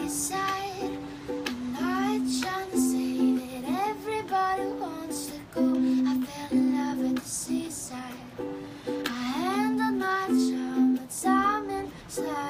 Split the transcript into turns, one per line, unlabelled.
seaside. I'm not trying to say that everybody wants to go. I fell in love at the seaside. I handled my charm, but time and slide.